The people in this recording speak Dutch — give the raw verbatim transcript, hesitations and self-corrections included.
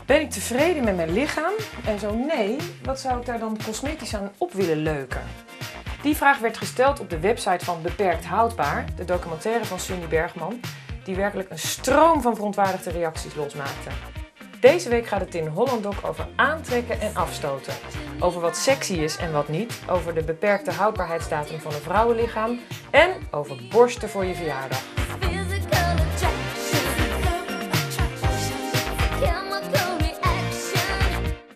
Ben ik tevreden met mijn lichaam? En zo nee, wat zou ik daar dan cosmetisch aan op willen leuken? Die vraag werd gesteld op de website van Beperkt Houdbaar, de documentaire van Sunny Bergman, die werkelijk een stroom van verontwaardigde reacties losmaakte. Deze week gaat het in Hollanddoc over aantrekken en afstoten. Over wat sexy is en wat niet, over de beperkte houdbaarheidsdatum van een vrouwenlichaam en over borsten voor je verjaardag.